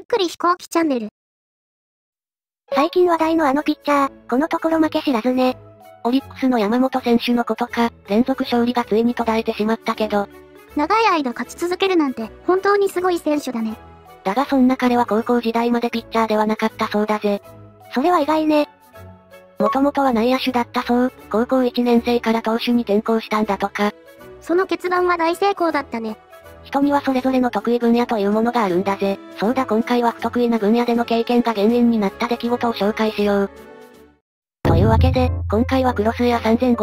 くり飛行機チャンネル。 最近話題のあのピッチャー、このところ負け知らずね。 オリックスの山本選手のことか、連続勝利がついに途絶えてしまったけど。 長い間勝ち続けるなんて、本当にすごい選手だね。 だがそんな彼は高校時代までピッチャーではなかったそうだぜ。 それは意外ね。 もともとは内野手だったそう、高校1年生から投手に転向したんだとか。 その決断は大成功だったね。 人にはそれぞれの得意分野というものがあるんだぜ。そうだ今回は不得意な分野での経験が原因になった出来事を紹介しよう。というわけで、今回はクロスエア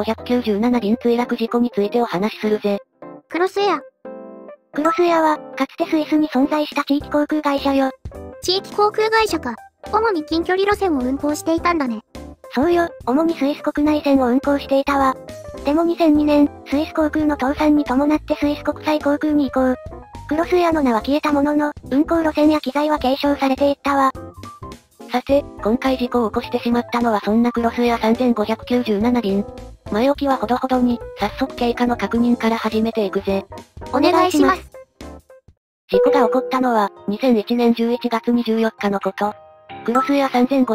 3597便墜落事故についてお話しするぜ。 クロスエア。 クロスエアは、かつてスイスに存在した地域航空会社よ。 地域航空会社か。主に近距離路線を運航していたんだね。 そうよ、主にスイス国内線を運航していたわ。でも2002年、スイス航空の倒産に伴ってスイス国際航空に移行。クロスエアの名は消えたものの、運航路線や機材は継承されていったわ。 さて、今回事故を起こしてしまったのはそんなクロスエア3597便。前置きはほどほどに、早速経過の確認から始めていくぜ。 お願いします。 事故が起こったのは、2001年11月24日のこと。クロスエア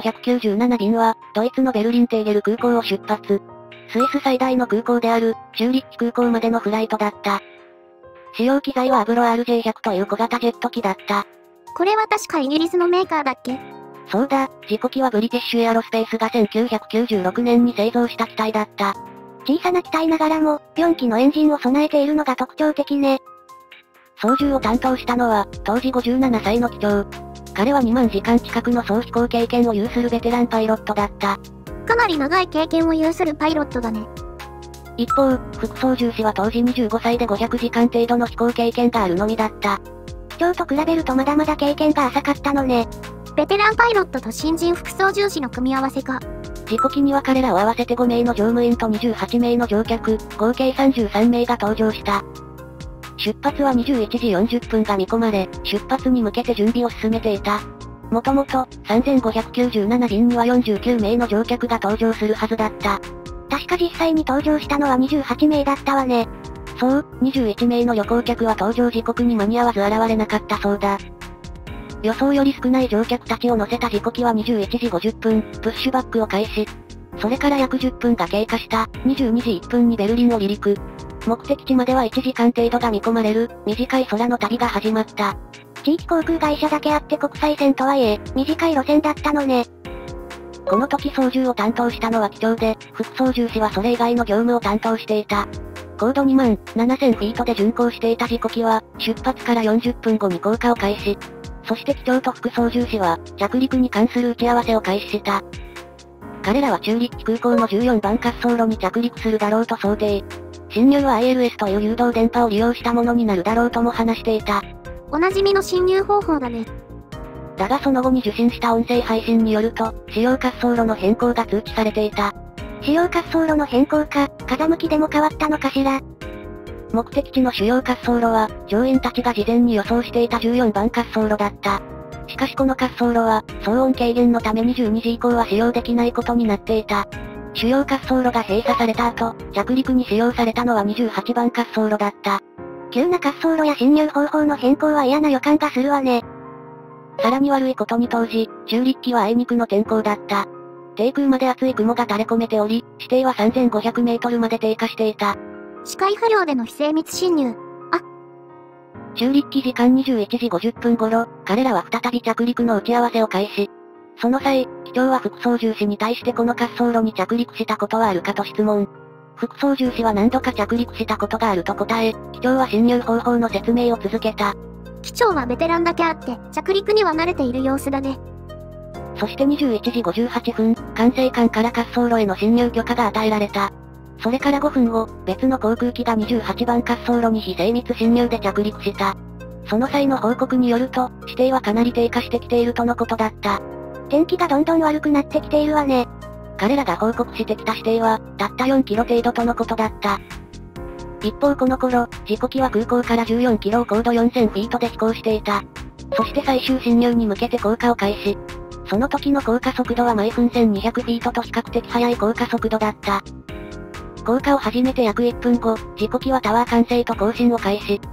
3597便は、ドイツのベルリンテーゲル空港を出発。スイス最大の空港である、チューリッヒ空港までのフライトだった。使用機材はアブロ RJ100 という小型ジェット機だった。 これは確かイギリスのメーカーだっけ？ そうだ、事故機はブリティッシュエアロスペースが1996年に製造した機体だった。 小さな機体ながらも、4機のエンジンを備えているのが特徴的ね。 操縦を担当したのは、当時57歳の機長。彼は2万時間近くの総飛行経験を有するベテランパイロットだった。 かなり長い経験を有するパイロットだね。 一方、副操縦士は当時25歳で500時間程度の飛行経験があるのみだった。 機長と比べるとまだまだ経験が浅かったのね。 ベテランパイロットと新人副操縦士の組み合わせか。 事故機には彼らを合わせて5名の乗務員と28名の乗客、合計33名が搭乗した。出発は21時40分が見込まれ、出発に向けて準備を進めていた。もともと、3597便には49名の乗客が搭乗するはずだった。 確か実際に搭乗したのは28名だったわね。 そう、21名の旅行客は搭乗時刻に間に合わず現れなかったそうだ。予想より少ない乗客たちを乗せた事故機は21時50分、プッシュバックを開始。それから約10分が経過した22時1分にベルリンを離陸。目的地までは1時間程度が見込まれる、短い空の旅が始まった。 地域航空会社だけあって国際線とはいえ、短い路線だったのね。 この時操縦を担当したのは機長で、副操縦士はそれ以外の業務を担当していた。高度2万7000フィートで巡航していた事故機は、出発から40分後に降下を開始。そして機長と副操縦士は、着陸に関する打ち合わせを開始した。彼らはチューリッヒ空港の14番滑走路に着陸するだろうと想定。侵入は ILS という誘導電波を利用したものになるだろうとも話していた。 おなじみの侵入方法だね。 だがその後に受信した音声配信によると、主要滑走路の変更が通知されていた。 主要滑走路の変更か、風向きでも変わったのかしら。 目的地の主要滑走路は、乗員たちが事前に予想していた14番滑走路だった。しかしこの滑走路は、騒音軽減のため22時以降は使用できないことになっていた。主要滑走路が閉鎖された後、着陸に使用されたのは28番滑走路だった。 急な滑走路や進入方法の変更は嫌な予感がするわね。 さらに悪いことに当時、チューリッヒはあいにくの天候だった。低空まで厚い雲が垂れ込めており、視程は3500メートルまで低下していた。 視界不良での非精密侵入。 チューリッヒ時間21時50分頃、彼らは再び着陸の打ち合わせを開始。その際、機長は副操縦士に対してこの滑走路に着陸したことはあるかと質問。副操縦士は何度か着陸したことがあると答え、機長は侵入方法の説明を続けた。 機長はベテランだけあって、着陸には慣れている様子だね。 そして21時58分、管制官から滑走路への侵入許可が与えられた。それから5分後、別の航空機が28番滑走路に非精密侵入で着陸した。その際の報告によると、視程はかなり低下してきているとのことだった。 天気がどんどん悪くなってきているわね。 彼らが報告してきた視程は、たった4キロ程度とのことだった。一方この頃、事故機は空港から14キロを高度4000フィートで飛行していた。そして最終進入に向けて降下を開始。その時の降下速度は毎分1200フィートと比較的速い降下速度だった。降下を始めて約1分後、事故機はタワー完成と更新を開始。21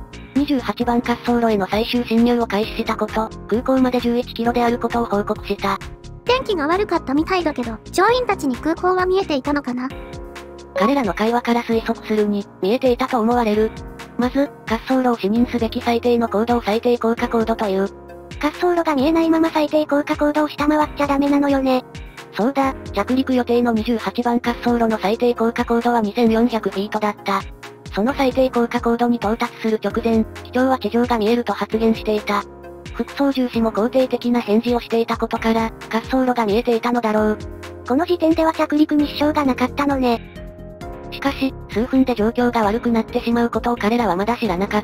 28番滑走路への最終進入を開始したこと、空港まで11キロであることを報告した。 天気が悪かったみたいだけど、乗員たちに空港は見えていたのかな？ 彼らの会話から推測するに、見えていたと思われる。まず、滑走路を視認すべき最低の高度を最低降下高度という。 滑走路が見えないまま最低降下高度を下回っちゃダメなのよね。 そうだ、着陸予定の28番滑走路の最低降下高度は2400フィートだった。その最低降下高度に到達する直前、機長は地上が見えると発言していた。副操縦士も肯定的な返事をしていたことから、滑走路が見えていたのだろう。 この時点では着陸に支障がなかったのね。 しかし、数分で状況が悪くなってしまうことを彼らはまだ知らなかった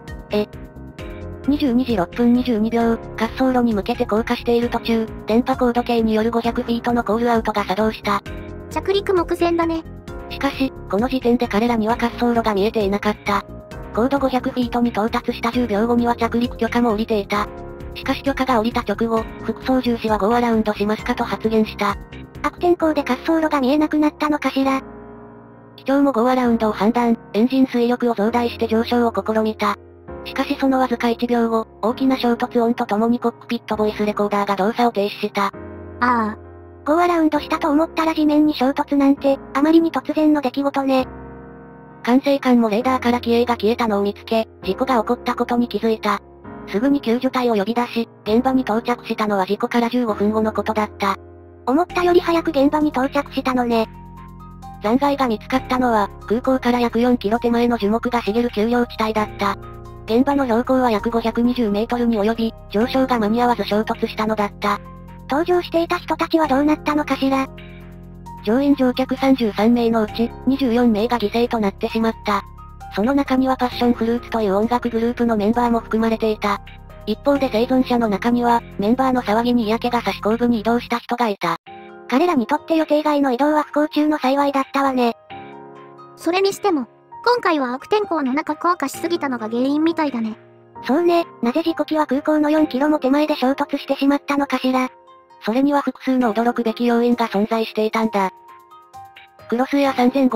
。22時6分22秒、滑走路に向けて降下している途中、電波高度計による500フィートのコールアウトが作動した。 着陸目前だね。 しかし、この時点で彼らには滑走路が見えていなかった。高度500フィートに到達した10秒後には着陸許可も下りていた。しかし許可が下りた直後、副操縦士はゴーアラウンドしますかと発言した。 悪天候で滑走路が見えなくなったのかしら。 機長もゴーアラウンドを判断、エンジン推力を増大して上昇を試みた。しかしそのわずか1秒後、大きな衝突音とともにコックピットボイスレコーダーが動作を停止した。 ゴーアラウンドしたと思ったら地面に衝突なんて、あまりに突然の出来事ね。 管制官もレーダーから機影が消えたのを見つけ、事故が起こったことに気づいた。すぐに救助隊を呼び出し、現場に到着したのは事故から15分後のことだった。 思ったより早く現場に到着したのね。 残骸が見つかったのは、空港から約4キロ手前の樹木が茂る丘陵地帯だった。現場の標高は約520メートルに及び、上昇が間に合わず衝突したのだった。 搭乗していた人たちはどうなったのかしら。 乗員乗客33名のうち、24名が犠牲となってしまった。その中にはパッションフルーツという音楽グループのメンバーも含まれていた。一方で生存者の中には、メンバーの騒ぎに嫌気がさし後部に移動した人がいた。 彼らにとって予定外の移動は不幸中の幸いだったわね。 それにしても、今回は悪天候の中降下しすぎたのが原因みたいだね。 そうね、なぜ事故機は空港の4キロも手前で衝突してしまったのかしら。 それには複数の驚くべき要因が存在していたんだ。クロスエア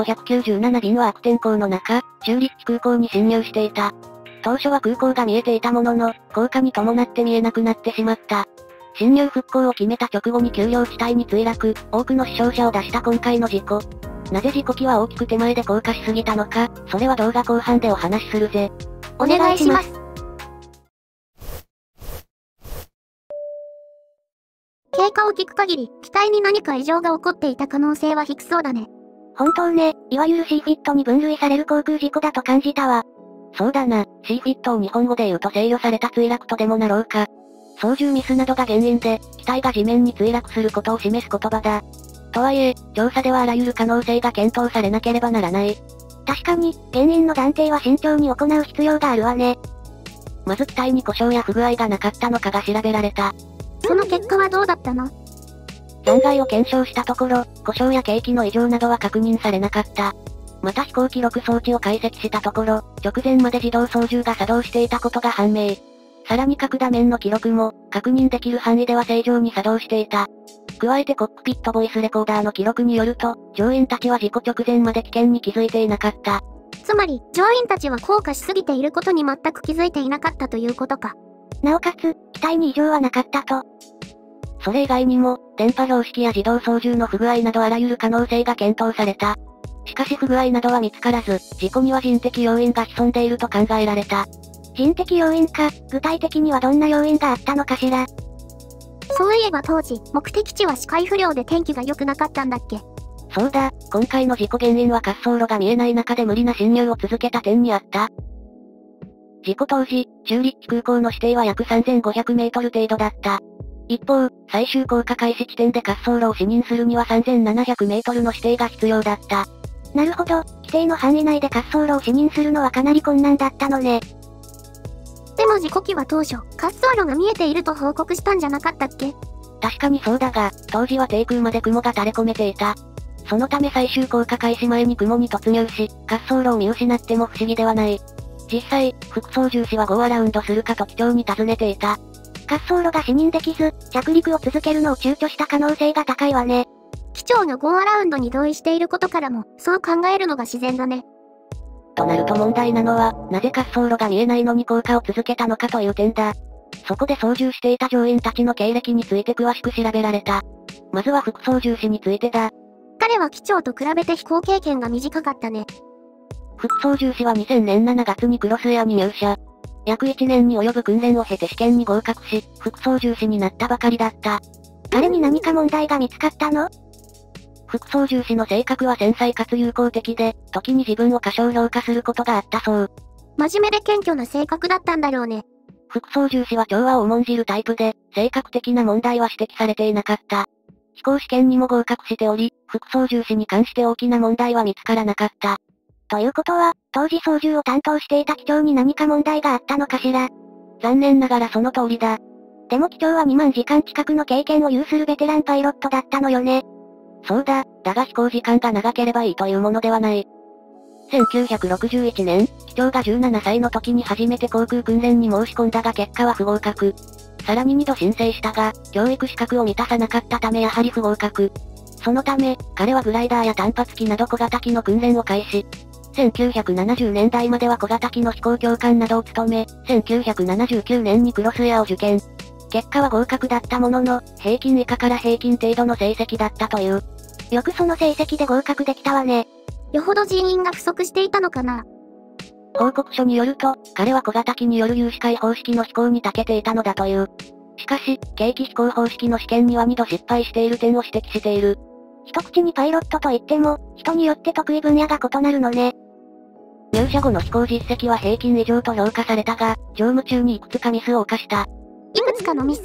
3597便は悪天候の中、チューリッヒ空港に侵入していた。当初は空港が見えていたものの、降下に伴って見えなくなってしまった。侵入復興を決めた直後に丘陵地帯に墜落、多くの死傷者を出した今回の事故。なぜ事故機は大きく手前で降下しすぎたのか、それは動画後半でお話しするぜ。 お願いします。経過を聞く限り、機体に何か異常が起こっていた可能性は低そうだね。 本当ね、いわゆる C フィットに分類される航空事故だと感じたわ。 そうだな、C フィットを日本語で言うと制御された墜落とでもなろうか。操縦ミスなどが原因で、機体が地面に墜落することを示す言葉だ。とはいえ、調査ではあらゆる可能性が検討されなければならない。 確かに、原因の断定は慎重に行う必要があるわね。 まず機体に故障や不具合がなかったのかが調べられた。 その結果はどうだったの？ 残骸を検証したところ、故障や計器の異常などは確認されなかった。また飛行記録装置を解析したところ、直前まで自動操縦が作動していたことが判明。さらに各画面の記録も、確認できる範囲では正常に作動していた。加えてコックピットボイスレコーダーの記録によると、乗員たちは事故直前まで危険に気づいていなかった。 つまり、乗員たちは降下しすぎていることに全く気づいていなかったということか。 なおかつ、機体に異常はなかったと。 それ以外にも、電波標識や自動操縦の不具合などあらゆる可能性が検討された。しかし不具合などは見つからず、事故には人的要因が潜んでいると考えられた。 人的要因か、具体的にはどんな要因があったのかしら。 そういえば当時、目的地は視界不良で天気が良くなかったんだっけ？ そうだ、今回の事故原因は滑走路が見えない中で無理な侵入を続けた点にあった。事故当時、チューリッヒ空港の指定は約3500メートル程度だった。一方、最終降下開始地点で滑走路を視認するには3700メートルの指定が必要だった。 なるほど、規定の範囲内で滑走路を視認するのはかなり困難だったのね。 でも事故機は当初、滑走路が見えていると報告したんじゃなかったっけ？ 確かにそうだが、当時は低空まで雲が垂れ込めていた。そのため最終降下開始前に雲に突入し、滑走路を見失っても不思議ではない。実際、副操縦士はゴーアラウンドするかと機長に尋ねていた。 滑走路が視認できず、着陸を続けるのを躊躇した可能性が高いわね。 機長がゴーアラウンドに同意していることからも、そう考えるのが自然だね。 となると問題なのは、なぜ滑走路が見えないのに降下を続けたのかという点だ。そこで操縦していた乗員たちの経歴について詳しく調べられた。まずは副操縦士についてだ。 彼は機長と比べて飛行経験が短かったね。 副操縦士は2000年7月にクロスエアに入社。約1年に及ぶ訓練を経て試験に合格し、副操縦士になったばかりだった。 彼に何か問題が見つかったの？ 副操縦士の性格は繊細かつ友好的で、時に自分を過小評価することがあったそう。 真面目で謙虚な性格だったんだろうね。 副操縦士は調和を重んじるタイプで、性格的な問題は指摘されていなかった。飛行試験にも合格しており、副操縦士に関して大きな問題は見つからなかった。 ということは、当時操縦を担当していた機長に何か問題があったのかしら？ 残念ながらその通りだ。 でも機長は2万時間近くの経験を有するベテランパイロットだったのよね。 そうだ、だが飛行時間が長ければいいというものではない。1961年、機長が17歳の時に初めて航空訓練に申し込んだが結果は不合格。さらに2度申請したが、教育資格を満たさなかったためやはり不合格。そのため、彼はグライダーや単発機など小型機の訓練を開始。1970年代までは小型機の飛行教官などを務め、1979年にクロスエアを受験。結果は合格だったものの、平均以下から平均程度の成績だったという。 よくその成績で合格できたわね。 よほど人員が不足していたのかな。 報告書によると、彼は小型機による有視界方式の飛行に長けていたのだという。しかし、軽機飛行方式の試験には2度失敗している点を指摘している。 一口にパイロットといっても、人によって得意分野が異なるのね。 入社後の飛行実績は平均以上と評価されたが、乗務中にいくつかミスを犯した。 いくつかのミス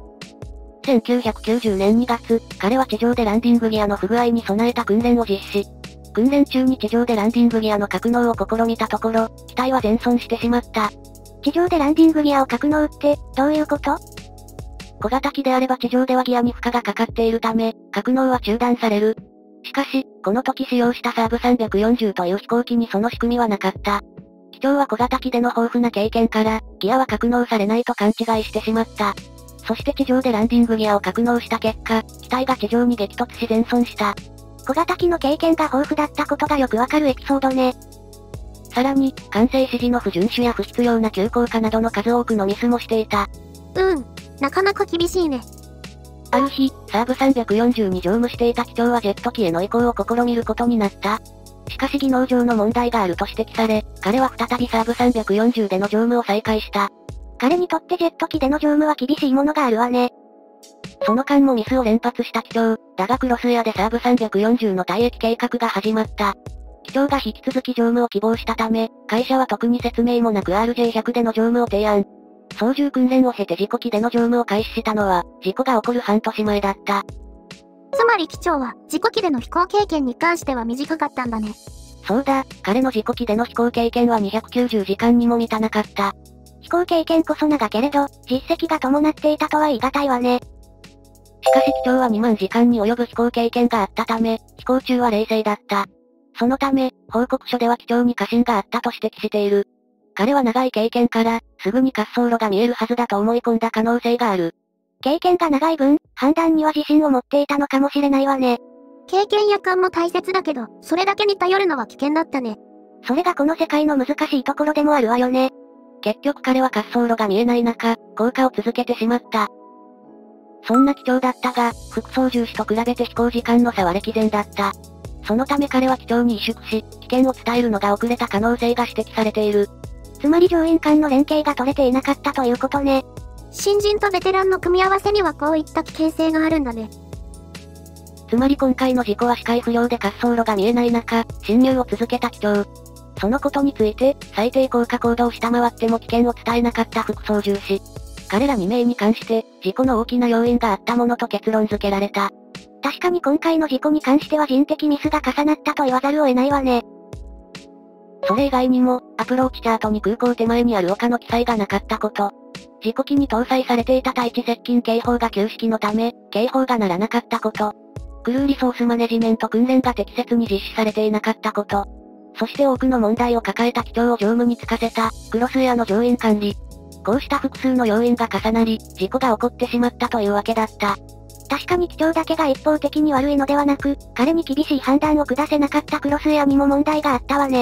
？1990年2月、彼は地上でランディングギアの不具合に備えた訓練を実施。訓練中に地上でランディングギアの格納を試みたところ、機体は全損してしまった。 地上でランディングギアを格納って、どういうこと？ 小型機であれば地上ではギアに負荷がかかっているため、格納は中断される。しかし、この時使用したサーブ340という飛行機にその仕組みはなかった。機長は小型機での豊富な経験から、ギアは格納されないと勘違いしてしまった。そして地上でランディングギアを格納した結果、機体が地上に激突し全損した。 小型機の経験が豊富だったことがよくわかるエピソードね。 さらに、管制指示の不遵守や不必要な急降下などの数多くのミスもしていた。 なかなか厳しいね。 ある日、サーブ340に乗務していた機長はジェット機への移行を試みることになった。しかし技能上の問題があると指摘され、彼は再びサーブ340での乗務を再開した。 彼にとってジェット機での乗務は厳しいものがあるわね。 その間もミスを連発した機長、だがクロスエアでサーブ340の退役計画が始まった。機長が引き続き乗務を希望したため、会社は特に説明もなく RJ100 での乗務を提案。操縦訓練を経て自己機での乗務を開始したのは、事故が起こる半年前だった。 つまり機長は、自己機での飛行経験に関しては短かったんだね。 そうだ、彼の自己機での飛行経験は290時間にも満たなかった。 飛行経験こそ長けれど、実績が伴っていたとは言い難いわね。 しかし機長は2万時間に及ぶ飛行経験があったため、飛行中は冷静だった。そのため、報告書では機長に過信があったと指摘している。彼は長い経験から、すぐに滑走路が見えるはずだと思い込んだ可能性がある。 経験が長い分、判断には自信を持っていたのかもしれないわね。 経験や勘も大切だけど、それだけに頼るのは危険だったね。 それがこの世界の難しいところでもあるわよね。 結局彼は滑走路が見えない中、降下を続けてしまった。そんな機長だったが、副操縦士と比べて飛行時間の差は歴然だった。そのため彼は機長に萎縮し、危険を伝えるのが遅れた可能性が指摘されている。 つまり乗員間の連携が取れていなかったということね。 新人とベテランの組み合わせにはこういった危険性があるんだね。 つまり今回の事故は視界不良で滑走路が見えない中、進入を続けた機長。そのことについて、最低降下高度を下回っても危険を伝えなかった副操縦士。彼ら2名に関して、事故の大きな要因があったものと結論付けられた。 確かに今回の事故に関しては人的ミスが重なったと言わざるを得ないわね。 それ以外にも、アプローチチャートに空港手前にある丘の記載がなかったこと。事故機に搭載されていた対地接近警報が旧式のため、警報が鳴らなかったこと。クルーリソースマネジメント訓練が適切に実施されていなかったこと。そして多くの問題を抱えた機長を乗務に就かせた、クロスエアの乗員管理。こうした複数の要因が重なり、事故が起こってしまったというわけだった。 確かに機長だけが一方的に悪いのではなく、彼に厳しい判断を下せなかったクロスエアにも問題があったわね。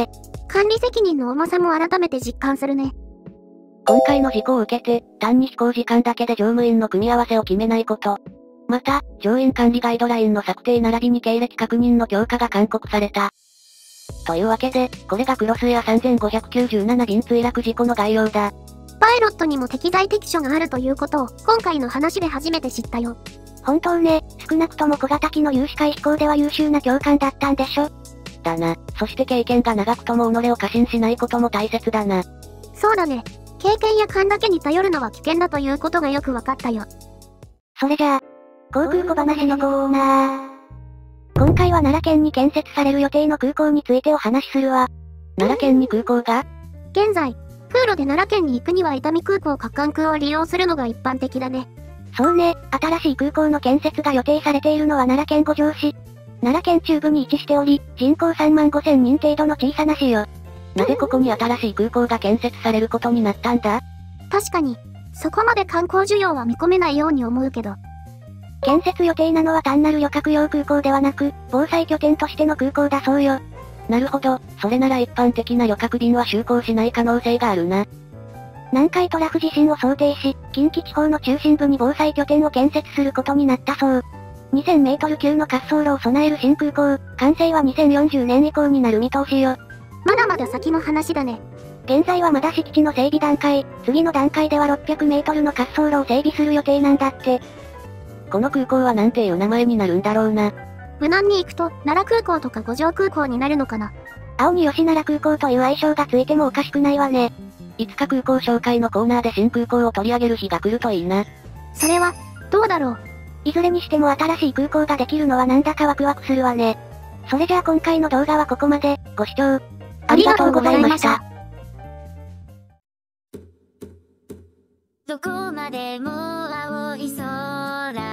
管理責任の重さも改めて実感するね。 今回の事故を受けて、単に飛行時間だけで乗務員の組み合わせを決めないこと。また、乗員管理ガイドラインの策定並びに経歴確認の強化が勧告された。というわけで、これがクロスエア3597便墜落事故の概要だ。 パイロットにも適材適所があるということを、今回の話で初めて知ったよ。 本当ね、少なくとも小型機の有視界飛行では優秀な教官だったんでしょ。 だな。そして経験が長くとも己を過信しないことも大切だな。 そうだね。経験や勘だけに頼るのは危険だということがよくわかったよ。 それじゃあ、航空小話のコーナー。今回は奈良県に建設される予定の空港についてお話しするわ。 奈良県に空港が？ 現在、空路で奈良県に行くには伊丹空港か関空を利用するのが一般的だね。 そうね、新しい空港の建設が予定されているのは奈良県五條市。奈良県中部に位置しており、人口3万5千人程度の小さな市よ。 なぜここに新しい空港が建設されることになったんだ？ 確かに、そこまで観光需要は見込めないように思うけど。 建設予定なのは単なる旅客用空港ではなく、防災拠点としての空港だそうよ。 なるほど、それなら一般的な旅客便は就航しない可能性があるな。 南海トラフ地震を想定し、近畿地方の中心部に防災拠点を建設することになったそう。2000メートル級の滑走路を備える新空港、完成は2040年以降になる見通しよ。 まだまだ先の話だね。 現在はまだ敷地の整備段階、次の段階では600メートルの滑走路を整備する予定なんだって。 この空港はなんていう名前になるんだろうな。 無難に行くと、奈良空港とか五条空港になるのかな。 青に吉奈良空港という愛称がついてもおかしくないわね。 いつか空港紹介のコーナーで新空港を取り上げる日が来るといいな。 それは、どうだろう。 いずれにしても新しい空港ができるのはなんだかワクワクするわね。それじゃあ今回の動画はここまで、ご視聴ありがとうございました。 どこまでも青い空